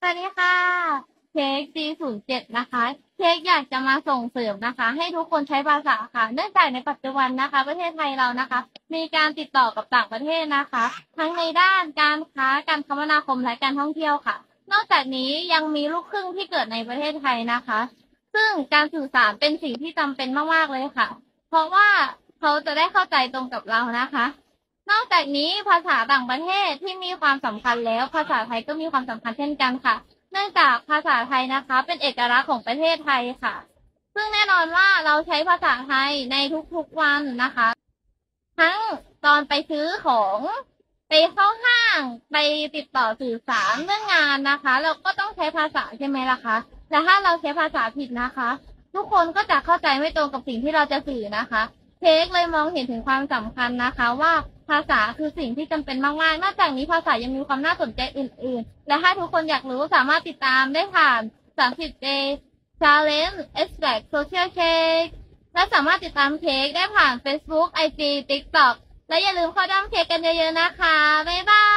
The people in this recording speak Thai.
สวัสดีค่ะเค้ก G07 นะคะเค้กอยากจะมาส่งเสริมนะคะให้ทุกคนใช้ภาษาค่ะเนื่องจากในปัจจุบันนะคะประเทศไทยเรานะคะมีการติดต่อกับต่างประเทศนะคะทั้งในด้านการค้าการคมนาคมและการท่องเที่ยวค่ะนอกจากนี้ยังมีลูกครึ่งที่เกิดในประเทศไทยนะคะซึ่งการสื่อสารเป็นสิ่งที่จำเป็นมากๆเลยค่ะเพราะว่าเขาจะได้เข้าใจตรงกับเรานะคะ นอกจากนี้ภาษาต่างประเทศที่มีความสำคัญแล้วภาษาไทยก็มีความสำคัญเช่นกันค่ะเนื่องจากภาษาไทยนะคะเป็นเอกลักษณ์ของประเทศไทยค่ะซึ่งแน่นอนว่าเราใช้ภาษาไทยในทุกๆวันนะคะทั้งตอนไปซื้อของไปเข้าห้างไปติดต่อสื่อสารเรื่องงานนะคะเราก็ต้องใช้ภาษาใช่ไหมล่ะคะแต่ถ้าเราใช้ภาษาผิดนะคะทุกคนก็จะเข้าใจไม่ตรงกับสิ่งที่เราจะสื่อนะคะ เค้กเลยมองเห็นถึงความสำคัญนะคะว่าภาษาคือสิ่งที่จำเป็นมากๆนอกจากนี้ภาษายังมีความน่าสนใจอื่นๆและถ้าทุกคนอยากรู้สามารถติดตามได้ผ่าน30 Day Challenge #Social Cake และสามารถติดตามเค้กได้ผ่าน Facebook IG TikTok และอย่าลืมเข้าด้อมเค้กกันเยอะๆนะคะบ๊ายบาย